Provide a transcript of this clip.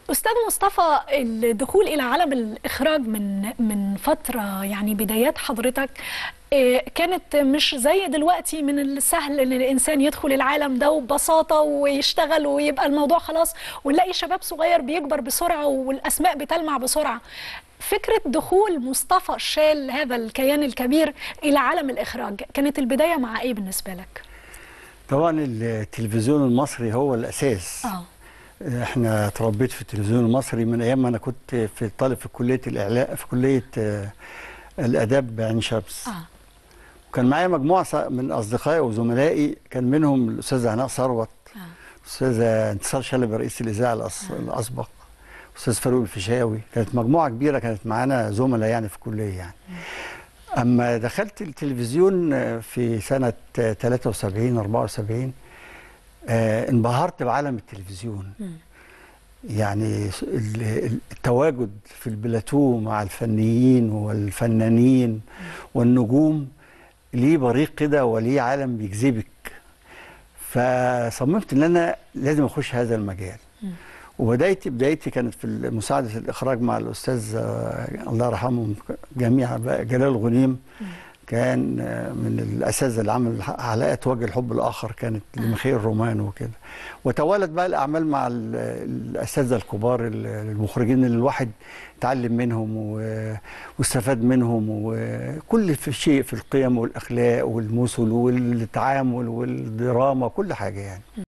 أستاذ مصطفى، الدخول إلى عالم الإخراج من فترة، يعني بدايات حضرتك كانت مش زي دلوقتي من السهل إن الإنسان يدخل العالم ده وببساطة ويشتغل ويبقى الموضوع خلاص، ونلاقي شباب صغير بيكبر بسرعة والأسماء بتلمع بسرعة. فكرة دخول مصطفى شال هذا الكيان الكبير إلى عالم الإخراج كانت البداية مع إيه بالنسبة لك؟ طبعا التلفزيون المصري هو الأساس. احنا اتربيت في التلفزيون المصري من ايام ما انا كنت في طالب في كليه الاعلام في كليه الاداب بعين شمس. وكان معايا مجموعه من اصدقائي وزملائي، كان منهم الاستاذه هناء ثروت، الاستاذه انتصار شلبي رئيس الاذاعه الاسبق، الاستاذ فاروق الفيشاوي. كانت مجموعه كبيره كانت معانا زملاء يعني في الكليه يعني. اما دخلت التلفزيون في سنه 73 74 انبهرت بعالم التلفزيون. يعني التواجد في البلاتو مع الفنيين والفنانين والنجوم ليه بريق كده وليه عالم بيجذبك. فصممت ان انا لازم اخش هذا المجال. بدايتي كانت في مساعده الاخراج مع الاستاذ الله يرحمه جميعا جلال غنيم. كان من الاساتذه اللي عمل حلقات وجه الحب الاخر، كانت لميخائيل رومان وكده. وتوالت بقى الاعمال مع الاساتذه الكبار المخرجين اللي الواحد اتعلم منهم واستفاد منهم، وكل شيء في القيم والاخلاق والمثل والتعامل والدراما كل حاجه يعني.